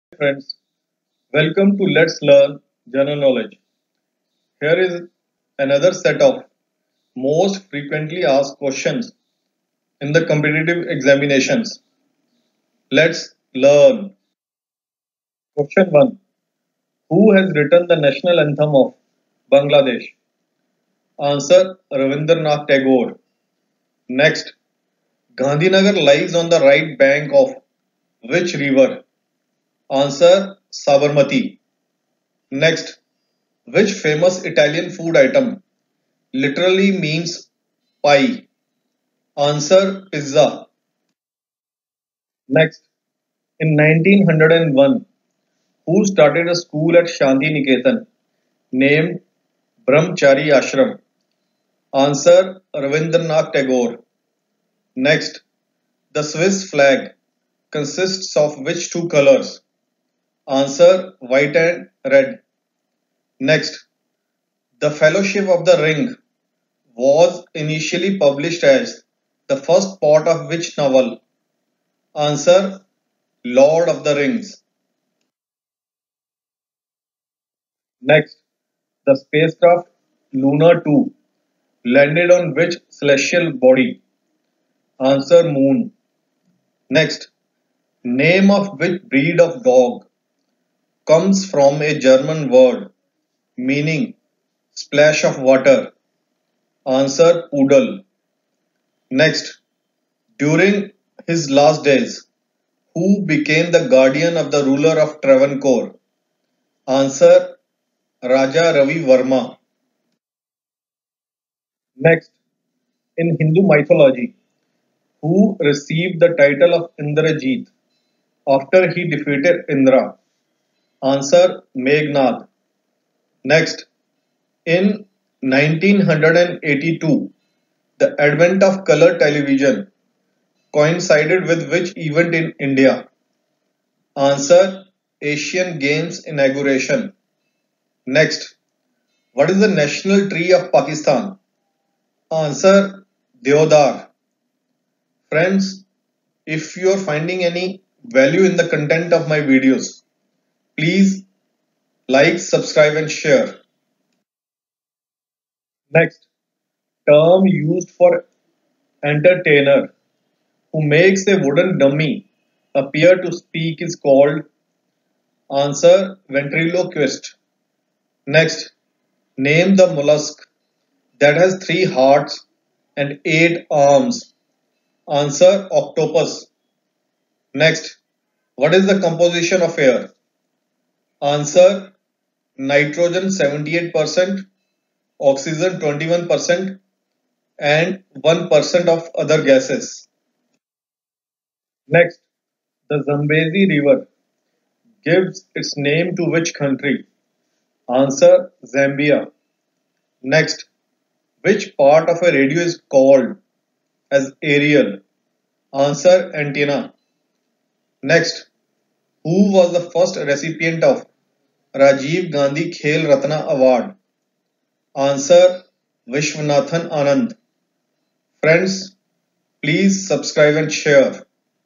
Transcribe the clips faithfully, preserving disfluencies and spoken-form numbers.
Friends, welcome to Let's Learn General Knowledge. Here is another set of most frequently asked questions in the competitive examinations. Let's learn. Question one. Who has written the national anthem of Bangladesh? Answer Ravindranath Tagore. Next. Gandhinagar lies on the right bank of which river? Answer Sabarmati. Next. Which famous Italian food item literally means pie? Answer pizza. Next, in nineteen oh one, who started a school at Shanti Niketan named Brahmachari Ashram? Answer Ravindranath Tagore. Next, the Swiss flag consists of which two colors? Answer white and red. Next, the Fellowship of the Ring was initially published as the first part of which novel? Answer Lord of the Rings. Next, the spacecraft Luna two landed on which celestial body? Answer Moon. Next, name of which breed of dog comes from a German word meaning splash of water? Answer Poodle. Next, during his last days, who became the guardian of the ruler of Travancore? Answer Raja Ravi Varma. Next, in Hindu mythology, who received the title of Indrajit after he defeated Indra? Answer Meghnad. Next, in nineteen eighty-two, the advent of color television coincided with which event in India? Answer Asian Games inauguration. Next, what is the national tree of Pakistan? Answer Deodar. Friends, if you are finding any value in the content of my videos, please like, subscribe and share. Next, term used for entertainer who makes a wooden dummy appear to speak is called? Answer ventriloquist. Next, name the mollusk that has three hearts and eight arms. Answer octopus. Next, what is the composition of air? Answer nitrogen seventy-eight percent, oxygen twenty-one percent and one percent of other gases. Next, the Zambezi River gives its name to which country? Answer Zambia. Next, which part of a radio is called as aerial? Answer antenna. Next, who was the first recipient of Rajiv Gandhi Khel Ratna Award? Answer Vishwanathan Anand. Friends, please subscribe and share.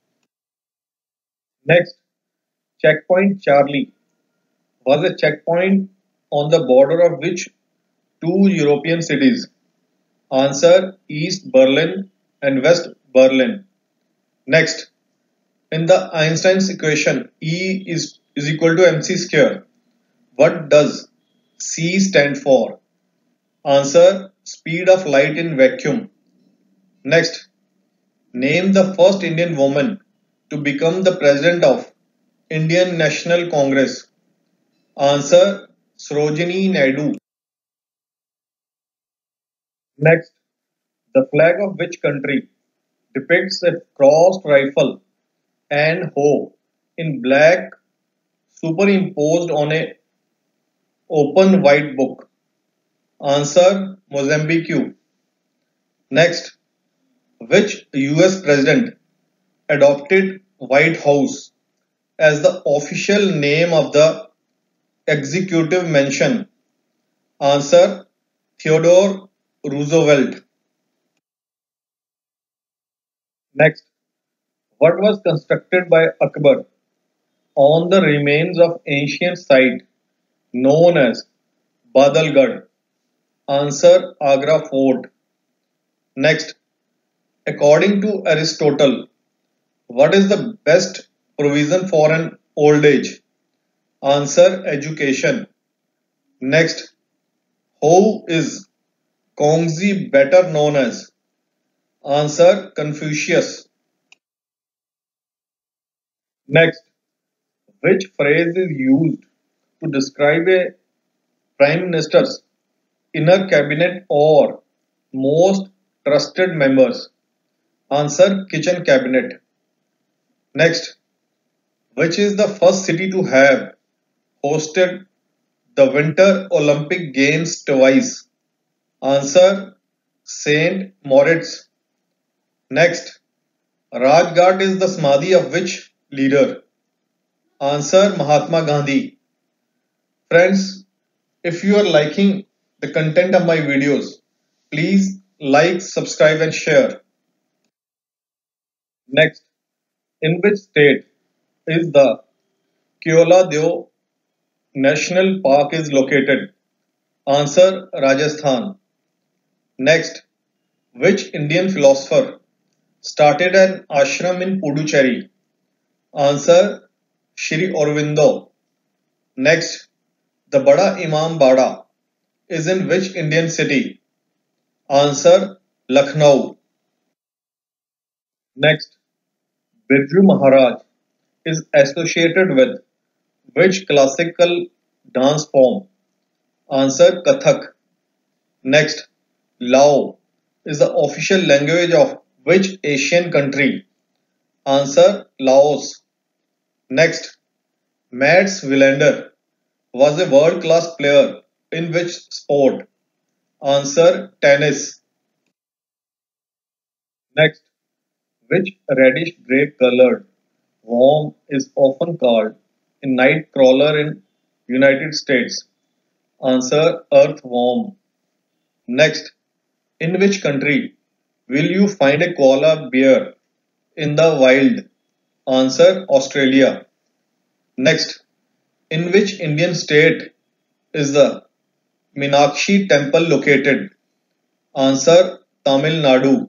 Next, checkpoint Charlie was a checkpoint on the border of which two European cities? Answer East Berlin and West Berlin. Next, in the Einstein's equation E is, is equal to mc square, what does C stand for? Answer speed of light in vacuum. Next, name the first Indian woman to become the president of Indian National Congress. Answer Sarojini Naidu. Next, the flag of which country depicts a crossed rifle and hoe in black superimposed on a open white book? Answer Mozambique. Next, which U S president adopted White House as the official name of the executive mansion? Answer Theodore Roosevelt. Next, what was constructed by Akbar on the remains of ancient site known as Badalgarh? Answer, Agra Fort. Next, according to Aristotle, what is the best provision for an old age? Answer, education. Next, how is Kongzi better known as? Answer, Confucius. Next, which phrase is used to describe a prime minister's inner cabinet or most trusted members? Answer, kitchen cabinet. Next, which is the first city to have hosted the Winter Olympic Games twice? Answer, Saint Moritz. Next, Rajghat is the Samadhi of which leader? Answer, Mahatma Gandhi. Friends, if you are liking the content of my videos, please like, subscribe and share. Next, in which state is the Keola Deo National Park is located? Answer, Rajasthan. Next, which Indian philosopher started an ashram in Puducherry? Answer, Shri Aurobindo. Next, the Bada Imam Bada is in which Indian city? Answer, Lucknow. Next, Birju Maharaj is associated with which classical dance form? Answer, Kathak. Next, Lao is the official language of which Asian country? Answer, Laos. Next, Mats Wilander was a world-class player in which sport? Answer, tennis. Next, which reddish grey colored worm is often called a night crawler in United States? Answer, earthworm. Next, in which country will you find a koala bear in the wild? Answer, Australia. Next, in which Indian state is the Meenakshi temple located? Answer, Tamil Nadu.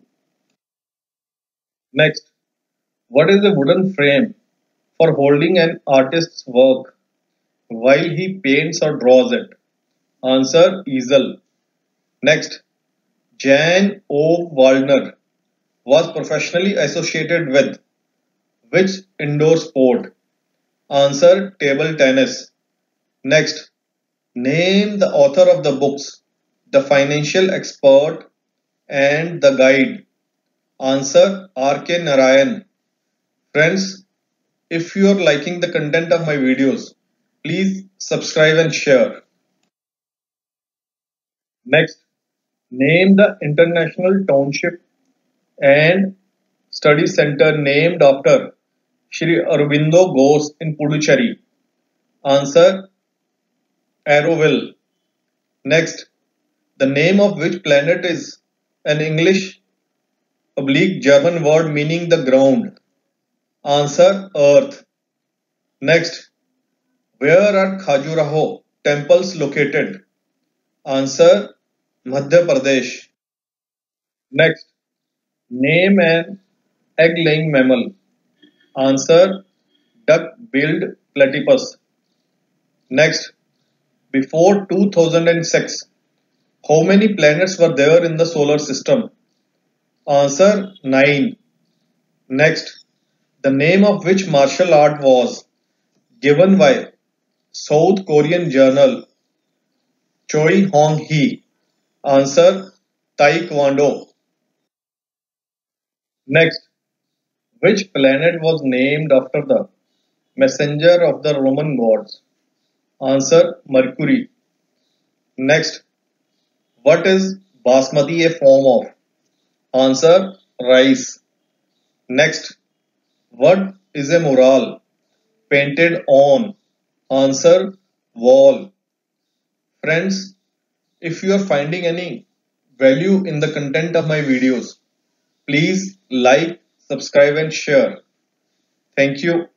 Next, what is a wooden frame for holding an artist's work while he paints or draws it? Answer, easel. Next, Jan O. Waldner was professionally associated with which indoor sport? Answer, table tennis. Next, name the author of the books The Financial Expert and The Guide. Answer, R K Narayan. Friends, if you are liking the content of my videos, please subscribe and share. Next, name the International Township and Study Center named after Shri Aurobindo Ghose in Puducherry. Answer, Arrowville. Next, the name of which planet is an English oblique German word meaning the ground? Answer, Earth. Next, where are Khajuraho temples located? Answer, Madhya Pradesh. Next, name an egg-laying mammal. Answer, duck-billed platypus. Next, before two thousand six, how many planets were there in the solar system? Answer, nine. Next, the name of which martial art was given by South Korean journal Choi Hong Hee? Answer, Taekwondo. Next, which planet was named after the messenger of the Roman gods? Answer, Mercury. Next, what is Basmati a form of? Answer, rice. Next, what is a mural painted on? Answer, wall. Friends, if you are finding any value in the content of my videos, please like, subscribe and share. Thank you.